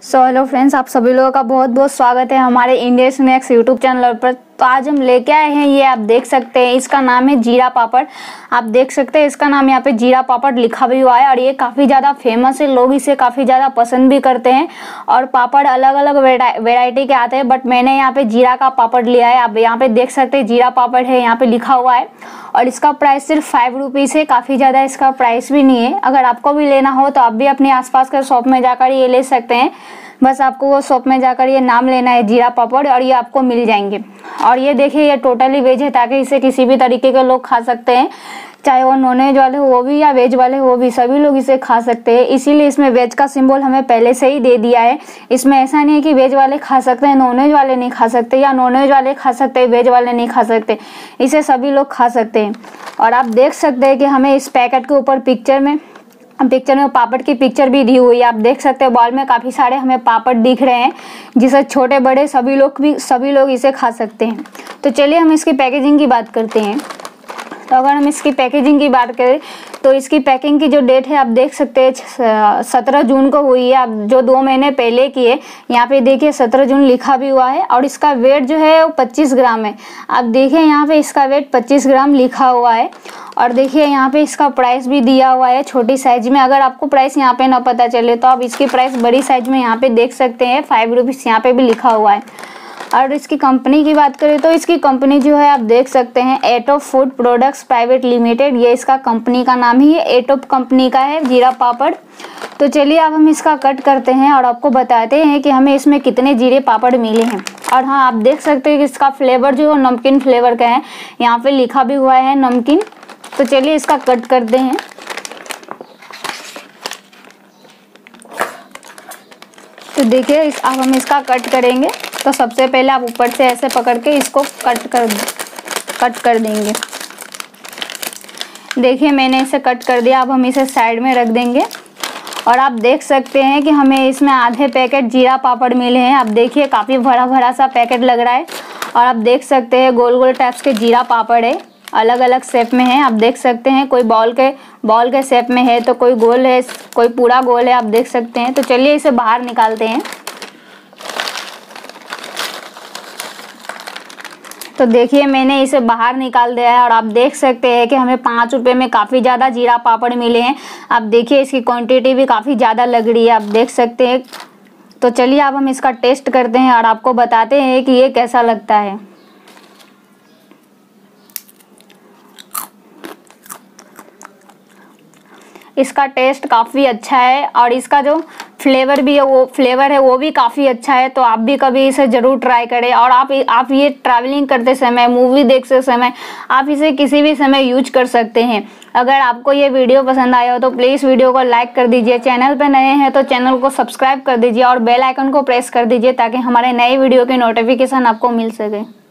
Hello friends, आप सभी लोगों का बहुत बहुत स्वागत है हमारे इंडियन स्नैक्स यूट्यूब चैनल पर। तो आज हम लेके आए हैं, ये आप देख सकते हैं, इसका नाम है जीरा पापड़। आप देख सकते हैं इसका नाम यहाँ पे जीरा पापड़ लिखा भी हुआ है और ये काफ़ी ज़्यादा फेमस है। लोग इसे काफ़ी ज़्यादा पसंद भी करते हैं और पापड़ अलग अलग वेराइटी के आते हैं, बट मैंने यहाँ पे जीरा का पापड़ लिया है। आप यहाँ पे देख सकते हैं जीरा पापड़ है, यहाँ पे लिखा हुआ है और इसका प्राइस सिर्फ 5 रुपीज़ है। काफ़ी ज़्यादा इसका प्राइस भी नहीं है। अगर आपको भी लेना हो तो आप भी अपने आसपास के शॉप में जाकर ये ले सकते हैं। बस आपको वो शॉप में जाकर ये नाम लेना है जीरा पापड़ और ये आपको मिल जाएंगे। और ये देखिए, ये टोटली वेज है ताकि इसे किसी भी तरीके के लोग खा सकते हैं, चाहे वो नॉन वेज वाले हो वो भी या वेज वाले हो वो भी, सभी लोग इसे खा सकते हैं। इसीलिए इसमें वेज का सिंबल हमें पहले से ही दे दिया है। इसमें ऐसा नहीं है कि वेज वाले खा सकते हैं नॉन वेज वाले नहीं खा सकते, या नॉन वेज वाले खा सकते हैं वेज वाले नहीं खा सकते। इसे सभी लोग खा सकते हैं। और आप देख सकते हैं कि हमें इस पैकेट के ऊपर पिक्चर में पापड़ की पिक्चर भी दी हुई है। आप देख सकते हैं बॉल में काफ़ी सारे हमें पापड़ दिख रहे हैं, जिसे छोटे बड़े सभी लोग इसे खा सकते हैं। तो चलिए हम इसकी पैकेजिंग की बात करते हैं। तो अगर हम इसकी पैकेजिंग की बात करें तो इसकी पैकिंग की जो डेट है आप देख सकते हैं 17 जून को हुई है। आप जो 2 महीने पहले की है, यहाँ पे देखिए 17 जून लिखा भी हुआ है और इसका वेट जो है वो 25 ग्राम है। आप देखिए यहाँ पे इसका वेट 25 ग्राम लिखा हुआ है और देखिए यहाँ पे इसका प्राइस भी दिया हुआ है छोटी साइज में। अगर आपको प्राइस यहाँ पे ना पता चले तो आप इसकी प्राइस बड़ी साइज में यहाँ पे देख सकते हैं, 5 रुपीज़ यहाँ पे भी लिखा हुआ है। और इसकी कंपनी की बात करें तो इसकी कंपनी जो है आप देख सकते हैं Atop food products private limited, ये इसका कंपनी का नाम ही है। एटोप कंपनी का है जीरा पापड़। तो चलिए अब हम इसका कट करते हैं और आपको बताते हैं कि हमें इसमें कितने जीरे पापड़ मिले हैं। और हाँ, आप देख सकते हैं कि इसका फ्लेवर जो है नमकीन फ्लेवर का है, यहाँ पे लिखा भी हुआ है नमकीन। तो चलिए इसका कट करते हैं। तो देखिए अब हम इसका कट करेंगे। तो सबसे पहले आप ऊपर से ऐसे पकड़ के इसको कट कर देंगे। देखिए मैंने इसे कट कर दिया। अब हम इसे साइड में रख देंगे और आप देख सकते हैं कि हमें इसमें आधे पैकेट जीरा पापड़ मिले हैं। आप देखिए काफ़ी बड़ा बड़ा सा पैकेट लग रहा है और आप देख सकते हैं गोल गोल टाइप्स के जीरा पापड़ है, अलग अलग शेप में है। आप देख सकते हैं कोई बॉल के शेप में है तो कोई गोल है, कोई पूरा गोल है, आप देख सकते हैं। तो चलिए इसे बाहर निकालते हैं। तो देखिए मैंने इसे बाहर निकाल दिया है और आप देख सकते हैं कि हमें 5 रुपये में काफ़ी ज़्यादा जीरा पापड़ मिले हैं। आप देखिए इसकी क्वांटिटी भी काफ़ी ज़्यादा लग रही है, आप देख सकते हैं। तो चलिए अब हम इसका टेस्ट करते हैं और आपको बताते हैं कि ये कैसा लगता है। इसका टेस्ट काफ़ी अच्छा है और इसका जो फ्लेवर है वो भी काफ़ी अच्छा है। तो आप भी कभी इसे ज़रूर ट्राई करें। और आप ये ट्रैवलिंग करते समय, मूवी देखते समय आप इसे किसी भी समय यूज कर सकते हैं। अगर आपको ये वीडियो पसंद आया हो तो प्लीज़ वीडियो को लाइक कर दीजिए। चैनल पर नए हैं तो चैनल को सब्सक्राइब कर दीजिए और बेल आइकन को प्रेस कर दीजिए ताकि हमारे नए वीडियो की नोटिफिकेशन आपको मिल सके।